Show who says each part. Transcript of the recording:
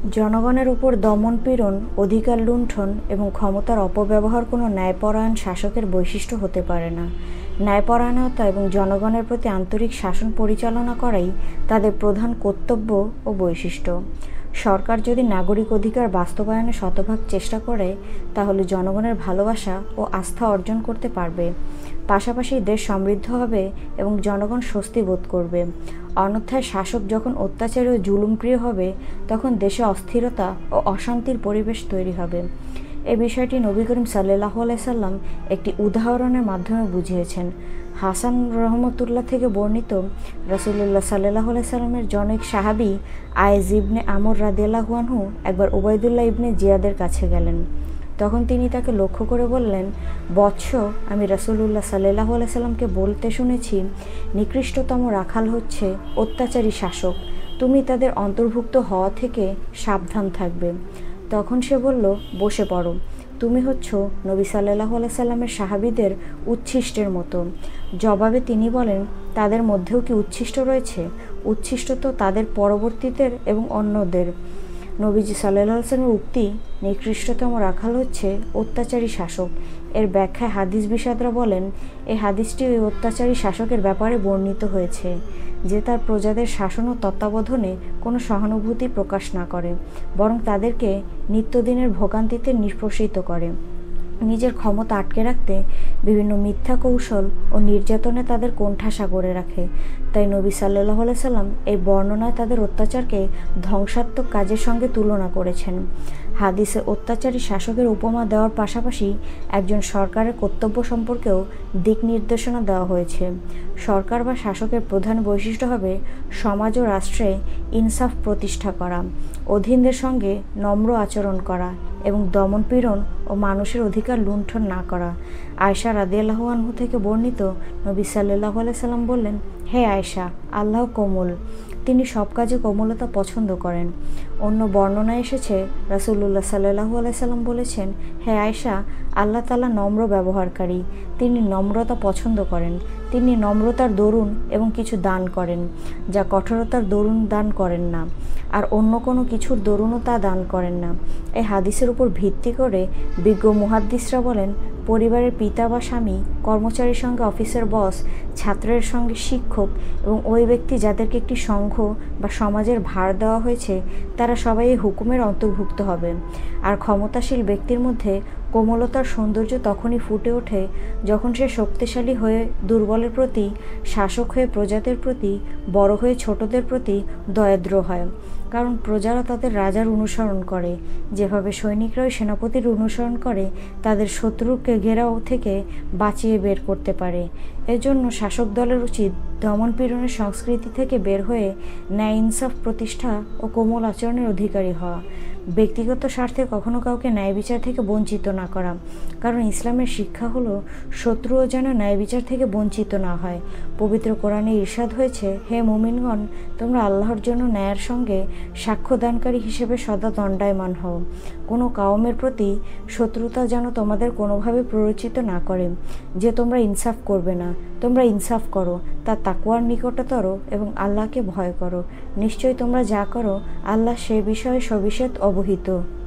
Speaker 1: জনগণের উপর দমন-পীড়ন, অধিকার লুণ্ঠন এবং ক্ষমতার অপব্যবহার কোনো ন্যায়পরায়ণ শাসকের বৈশিষ্ট্য হতে পারে না। ন্যায়পরায়ণতা এবং জনগণের প্রতি আন্তরিক শাসন পরিচালনা করাই তাদের প্রধান কর্তব্য ও বৈশিষ্ট্য। সরকার যদি নাগরিক অধিকার বাস্তবায়নে শতভাগ চেষ্টা করে, তাহলে জনগণের ভালোবাসা ও আস্থা অর্জন করতে পারবে। পাশাপাশি দেশ সমৃদ্ধ হবে এবং জনগণ স্বস্তি বোধ করবে। অন্যথায় শাসক যখন অত্যাচারী ও জুলুমপ্রিয় হবে, তখন দেশে অস্থিরতা ও অশান্তির পরিবেশ তৈরি হবে। এই বিষয়টি নবী করিম সাল্লাল্লাহু আলাইহি সাল্লাম একটি উদাহরণের মাধ্যমে বুঝিয়েছেন। হাসান রহমতুল্লাহ থেকে বর্ণিত, রাসূলুল্লাহ সাল্লাল্লাহু আলাইহি সাল্লামের জনৈক সাহাবী আয়েজ ইবনে আমর রাদিয়াল্লাহু আনহু একবার উবাইদুল্লাহ ইবনে জিয়াদের কাছে গেলেন। তখন তিনি তাকে লক্ষ্য করে বললেন, বৎস, আমি রাসূলুল্লাহ সাল্লাল্লাহু আলাইহি সাল্লামকে বলতে শুনেছি, নিকৃষ্টতম রাখাল হচ্ছে অত্যাচারী শাসক। তুমি তাদের অন্তর্ভুক্ত হওয়া থেকে সাবধান থাকবে। তখন সে বলল, বসে পড়ো। তুমি হচ্ছ নবী সাল্লাল্লাহু আলাইহি সাল্লামের সাহাবীদের উচ্ছিষ্টের মতো। জবাবে তিনি বলেন, তাদের মধ্যেও কি উচ্ছিষ্ট রয়েছে? উচ্ছিষ্ট তো তাদের পরবর্তীদের এবং অন্যদের। নবীজি সাল্লাল্লাহু আলাইহি সাল্লামের উক্তি, নিকৃষ্টতম রাখাল হচ্ছে অত্যাচারী শাসক, এর ব্যাখ্যায় হাদিস বিশারদরা বলেন, এই হাদিসটি ওই অত্যাচারী শাসকের ব্যাপারে বর্ণিত হয়েছে, যে তার প্রজাদের শাসন ও তত্ত্বাবধানে কোনো সহানুভূতি প্রকাশ না করে, বরং তাদেরকে নিত্যদিনের ভোগান্তিতে নিষ্পেষিত করে। নিজের ক্ষমতা আটকে রাখতে বিভিন্ন মিথ্যা কৌশল ও নির্যাতনে তাদের কোণঠাসা করে রাখে। তাই নবী সাল্লাল্লাহু আলাইহি সাল্লাম এই বর্ণনায় তাদের অত্যাচারকে ধ্বংসাত্মক কাজের সঙ্গে তুলনা করেছেন। হাদিসে অত্যাচারী শাসকের উপমা দেওয়ার পাশাপাশি একজন সরকারের কর্তব্য সম্পর্কেও দিক নির্দেশনা দেওয়া হয়েছে। সরকার বা শাসকের প্রধান বৈশিষ্ট্য হবে সমাজ ও রাষ্ট্রে ইনসাফ প্রতিষ্ঠা করা, অধীনদের সঙ্গে নম্র আচরণ করা এবং দমন-পীড়ন ও মানুষের অধিকার লুণ্ঠন না করা। আয়েশা রাদিয়াল্লাহু আনহা থেকে বর্ণিত, নবী সাল্লাল্লাহু আলাইহি সাল্লাম বললেন, হে আয়েশা, আল্লাহ কোমল, তিনি সব কাজে কোমলতা পছন্দ করেন। অন্য বর্ণনায় এসেছে, রাসূলুল্লাহ সাল্লাল্লাহু আলাইহি সাল্লাম বলেছেন, হে আয়েশা, আল্লাহ তাআলা নম্র ব্যবহারকারী, তিনি নম্রতা পছন্দ করেন। তিনি নম্রতার দরুন এবং কিছু দান করেন, যা কঠোরতার দরুন দান করেন না, আর অন্য কোনো কিছুর দরুনও তা দান করেন না। এই হাদিসের উপর ভিত্তি করে বিজ্ঞ মুহাদ্দিসরা বলেন, পরিবারের পিতা বা স্বামী, কর্মচারীর সঙ্গে অফিসের বস, ছাত্রের সঙ্গে শিক্ষক এবং ওই ব্যক্তি যাদেরকে একটি সংঘ বা সমাজের ভার দেওয়া হয়েছে, তারা সবাই এই হুকুমের অন্তর্ভুক্ত হবে। আর ক্ষমতাশীল ব্যক্তির মধ্যে কোমলতার সৌন্দর্য তখনই ফুটে ওঠে যখন সে শক্তিশালী হয়ে দুর্বলের প্রতি, শাসক হয়ে প্রজাদের প্রতি, বড় হয়ে ছোটদের প্রতি দয়াদ্র হয়। কারণ প্রজারা তাদের রাজার অনুসরণ করে, যেভাবে সৈনিকরা ওই সেনাপতির অনুসরণ করে তাদের শত্রুকে ঘেরাও থেকে বাঁচিয়ে বের করতে পারে। এজন্য শাসক দলের উচিত দমন-পীড়নের সংস্কৃতি থেকে বের হয়ে ন্যায় ইনসাফ প্রতিষ্ঠা ও কোমল আচরণের অধিকারী হওয়া। ব্যক্তিগত স্বার্থে কখনো কাউকে ন্যায় বিচার থেকে বঞ্চিত না করা, কারণ ইসলামের শিক্ষা হলো শত্রুও যেন ন্যায় বিচার থেকে বঞ্চিত না হয়। পবিত্র কোরআনে ইরশাদ হয়েছে, হে মুমিনগণ, তোমরা আল্লাহর জন্য ন্যায়ের সঙ্গে সাক্ষ্যদানকারী হিসেবে সদা দণ্ডায়মান হও। কোনো কাউমের প্রতি শত্রুতা যেন তোমাদের কোনোভাবে প্ররোচিত না করে যে তোমরা ইনসাফ করবে না। তোমরা ইনসাফ করো, তা তাকওয়ার নিকটতর এবং আল্লাহকে ভয় করো। নিশ্চয়ই তোমরা যা করো, আল্লাহ সে বিষয়ে সবিশেষ অবহিত।